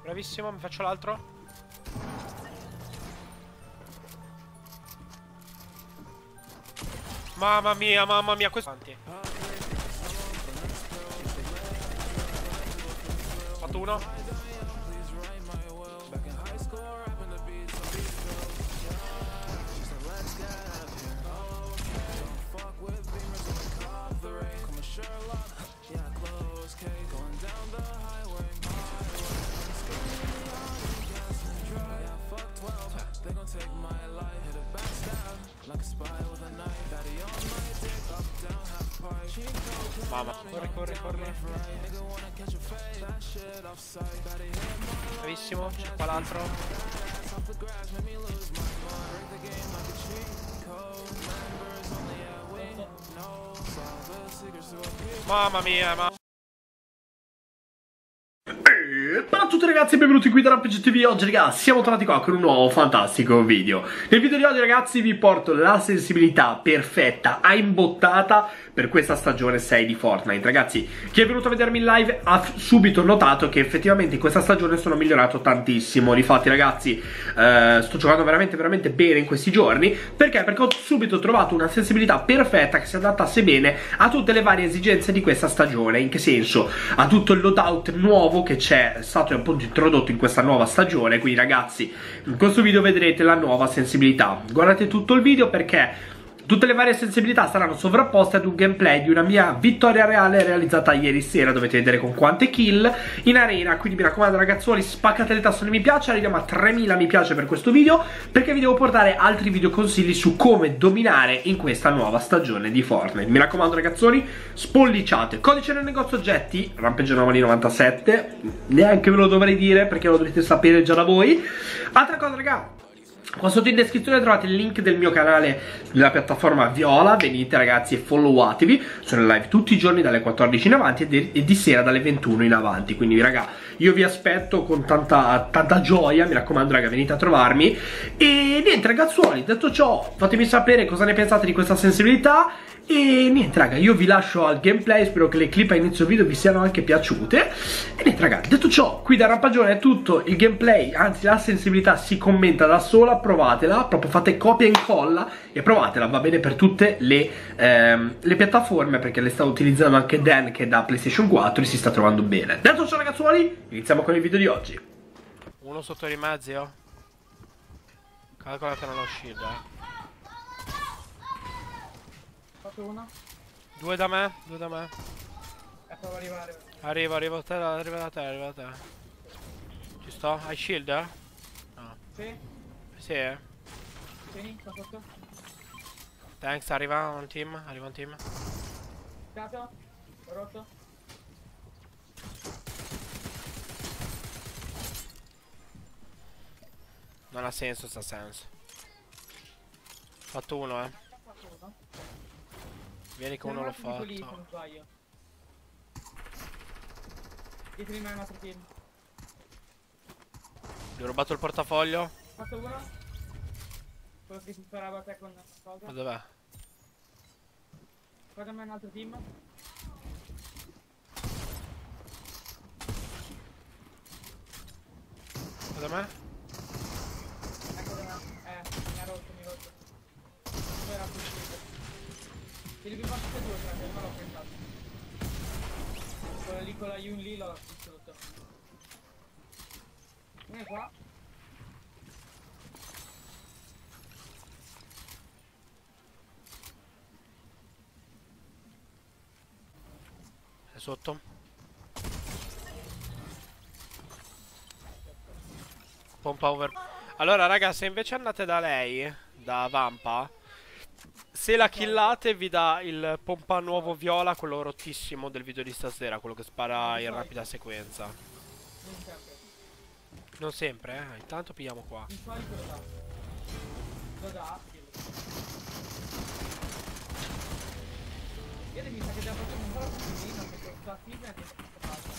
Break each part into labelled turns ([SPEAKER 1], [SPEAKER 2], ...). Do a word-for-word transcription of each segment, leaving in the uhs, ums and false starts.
[SPEAKER 1] Bravissimo, mi faccio l'altro. Mamma mia, mamma mia, questo... Fatto uno. Mamma, corri, corri, corri. Bravissimo, c'è qua l'altro. Mamma mia, ma...
[SPEAKER 2] Ciao a tutti ragazzi e benvenuti qui da Rampage T V. Oggi ragazzi siamo tornati qua con un nuovo fantastico video. Nel video di oggi ragazzi vi porto la sensibilità perfetta a imbottata per questa stagione sei di Fortnite. Ragazzi, chi è venuto a vedermi in live ha subito notato che effettivamente in questa stagione sono migliorato tantissimo. Difatti ragazzi eh, sto giocando veramente veramente bene in questi giorni. Perché? Perché ho subito trovato una sensibilità perfetta che si adattasse bene a tutte le varie esigenze di questa stagione. In che senso? A tutto il loadout nuovo che c'è stato appunto introdotto in questa nuova stagione. Quindi ragazzi, in questo video vedrete la nuova sensibilità. Guardate tutto il video perché tutte le varie sensibilità saranno sovrapposte ad un gameplay di una mia vittoria reale realizzata ieri sera. Dovete vedere con quante kill in arena. Quindi mi raccomando ragazzuoli, spaccate le tasse mi piace. Arriviamo a tremila mi piace per questo video, perché vi devo portare altri video consigli su come dominare in questa nuova stagione di Fortnite. Mi raccomando ragazzuoli, spolliciate. Codice nel negozio oggetti Rampage Anomali novantasette. Neanche ve lo dovrei dire perché lo dovrete sapere già da voi. Altra cosa raga, qua sotto in descrizione trovate il link del mio canale nella piattaforma Viola. Venite ragazzi e followatevi. Sono in live tutti i giorni dalle quattordici in avanti e, e di sera dalle ventuno in avanti. Quindi raga, io vi aspetto con tanta, tanta gioia. Mi raccomando raga, venite a trovarmi. E niente ragazzuoli, detto ciò, fatemi sapere cosa ne pensate di questa sensibilità. E niente raga, io vi lascio al gameplay. Spero che le clip a inizio video vi siano anche piaciute. E niente raga, detto ciò, qui da Rampagione è tutto. Il gameplay, anzi la sensibilità si commenta da sola. Provatela, proprio fate copia e incolla e provatela, va bene per tutte le, ehm, le piattaforme, perché le sta utilizzando anche Dan che da PlayStation quattro e si sta trovando bene. Detto ciò ragazzuoli, iniziamo con il video di oggi.
[SPEAKER 1] Uno sotto di mezzo, oh. Calcola che non ho shield, eh.
[SPEAKER 3] Uno.
[SPEAKER 1] Due da me, due da me.
[SPEAKER 3] E prova ad arrivare.
[SPEAKER 1] Arrivo, arrivo a te, arrivo da te, arrivo da te. Ci sto? Hai shield, eh? No.
[SPEAKER 3] Sì.
[SPEAKER 1] Sì, eh.
[SPEAKER 3] Tieni, sta sotto.
[SPEAKER 1] Thanks, arriva un team, arriva un team.
[SPEAKER 3] Cato. Rotto.
[SPEAKER 1] Non ha senso, sta senso. Fatto uno, eh. Vieni che uno l'ho fatto.
[SPEAKER 3] Lì, se non sbaglio. Dietro di me un altro team.
[SPEAKER 1] Gli ho rubato il portafoglio.
[SPEAKER 3] Fatto uno. Quello che si sparava a te con una cosa.
[SPEAKER 1] Ma dov'è?
[SPEAKER 3] Guarda me un altro team.
[SPEAKER 1] Da me?
[SPEAKER 3] Ecco da me. Eh, mi ha rotto, mi ha rotto. Dove era possibile? Ti devi fare tutte e due, frate, non l'ho pensato. Quella lì con la Yun lì l'ho distrutto. Vieni qua.
[SPEAKER 1] È sotto. Pompa over. Allora raga, se invece andate da lei, da Vampa, se la killate vi dà il pompa nuovo viola, quello rottissimo del video di stasera, quello che spara in rapida sequenza.
[SPEAKER 3] Non sempre.
[SPEAKER 1] Non sempre, eh. Intanto pigliamo qua.
[SPEAKER 3] Di solito lo dà. Lo dà. Io mi sa che devo fare un po' la cucina perché questa figlia è dentro questa parte.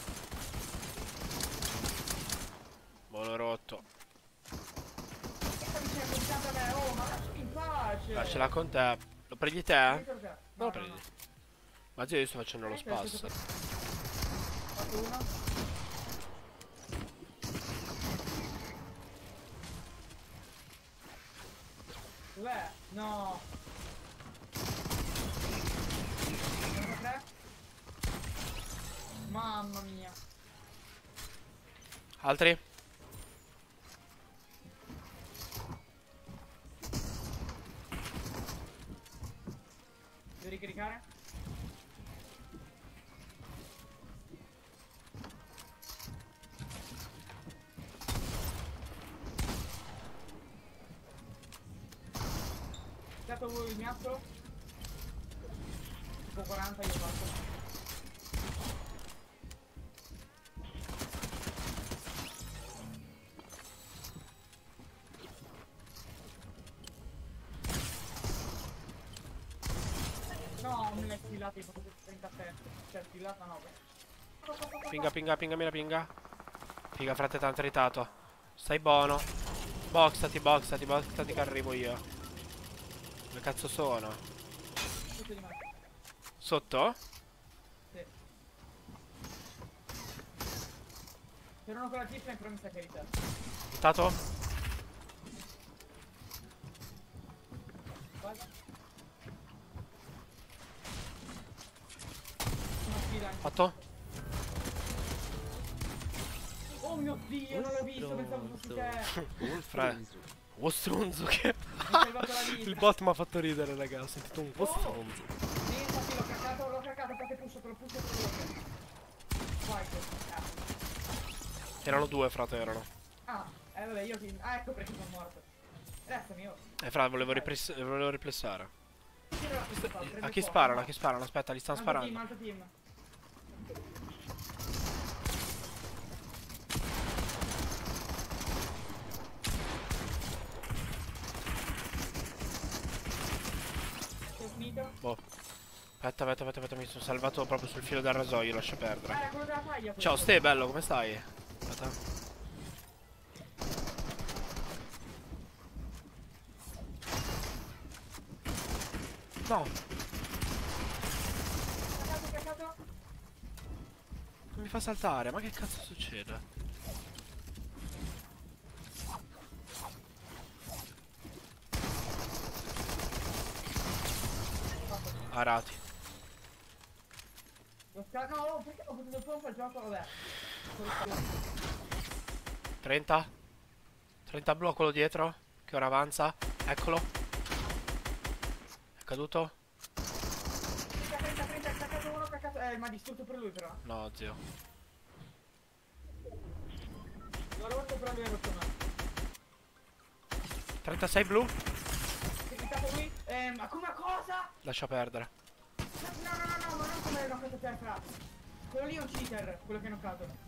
[SPEAKER 1] Buono rotto.
[SPEAKER 3] Questa mi sei pensata a me, oh ma lasciami in pace.
[SPEAKER 1] Lasciala con te. Lo prendi te?
[SPEAKER 3] Dentro te.
[SPEAKER 1] Non
[SPEAKER 3] No,
[SPEAKER 1] lo
[SPEAKER 3] no,
[SPEAKER 1] prendi.
[SPEAKER 3] no.
[SPEAKER 1] Ma zio, io sto facendo lo
[SPEAKER 3] Eh, te l'ho
[SPEAKER 1] spasso.
[SPEAKER 3] Fatto uno. Dov'è? No. tre. Mamma mia.
[SPEAKER 1] Altri?
[SPEAKER 3] Devo ricaricare? Dato il miastro? Tipo quaranta io faccio. No, me l'hai sfilata, hai fatto trentasette. Cioè, sfilata nove.
[SPEAKER 1] Pinga, pinga, pinga, mi la pinga. Figa, frate, tanto irritato. Stai buono. Boxati, boxati, boxati che arrivo io. Dove cazzo sono?
[SPEAKER 3] Sotto di me.
[SPEAKER 1] Sotto?
[SPEAKER 3] Sì. C'erano con la tiffany, però mi sa che eri te.
[SPEAKER 1] Stato?
[SPEAKER 3] Guarda. Sono sfida.
[SPEAKER 1] Fatto?
[SPEAKER 3] Oh mio dio, non l'ho visto, pensavo fossi te.
[SPEAKER 1] Fra. Oh stronzo che.
[SPEAKER 3] Mi hai salvato la vita.
[SPEAKER 1] Il bot mi ha fatto ridere, raga. Ho sentito un po'
[SPEAKER 3] Oh.
[SPEAKER 1] stronzo.
[SPEAKER 3] Sì, infatti l'ho craccato, l'ho craccato, perché pusho, te lo pusho e te lo pusho. Vai, ah.
[SPEAKER 1] Erano due, frate, erano.
[SPEAKER 3] Ah, eh vabbè, io ti... Ah, ecco perché sono morto. Restami, io.
[SPEAKER 1] Eh, fra, volevo, ripress- volevo riplessare.
[SPEAKER 3] Tiro la pista, prendo
[SPEAKER 1] A
[SPEAKER 3] il
[SPEAKER 1] chi
[SPEAKER 3] fuoco.
[SPEAKER 1] sparano? A chi sparano? Aspetta, li stanno
[SPEAKER 3] Altro
[SPEAKER 1] sparando.
[SPEAKER 3] team, altro team. Sei finito?
[SPEAKER 1] Boh. Aspetta, aspetta, aspetta, aspetta, mi sono salvato proprio sul filo del rasoio, lascia
[SPEAKER 3] Ah,
[SPEAKER 1] perdere.
[SPEAKER 3] era quello della paglia.
[SPEAKER 1] Ciao, Ste, bello, come stai? Aspetta. No,
[SPEAKER 3] Craccato, craccato.
[SPEAKER 1] non mi fa saltare, ma che cazzo succede? Arati.
[SPEAKER 3] Lo sca... No, oh, perché ho potuto il pompa il gioco? Vabbè.
[SPEAKER 1] trenta? trenta blu a quello dietro? Che ora avanza? Eccolo. È caduto?
[SPEAKER 3] trenta, trenta, trenta, craccato uno, craccato... Eh, ma ha distrutto per lui però.
[SPEAKER 1] No, zio.
[SPEAKER 3] L'ho rotto però lui ha rotto me.
[SPEAKER 1] trentasei blu?
[SPEAKER 3] Si è cliccato lui? Eh, ma come cosa?
[SPEAKER 1] Lascia perdere.
[SPEAKER 3] No, no, no, no, ma non come l'hai knoccato te, fra. Quello lì è un cheater, quello che hai knoccato.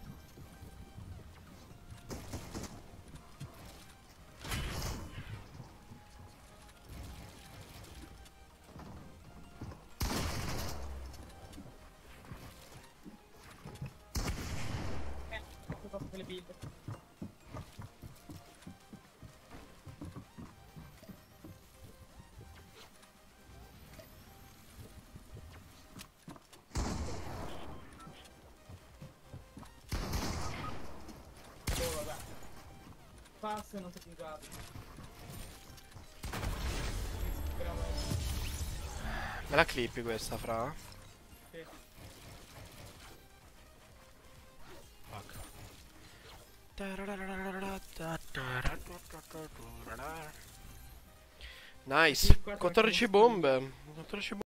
[SPEAKER 3] Eh, ho fatto quelle build. Oh, vabbè. Passo e non si è usato. Bravo.
[SPEAKER 1] Me la clippi questa, fra?
[SPEAKER 3] Sì.
[SPEAKER 1] Fuck. Nice. quattordici bombe. quattordici bombe.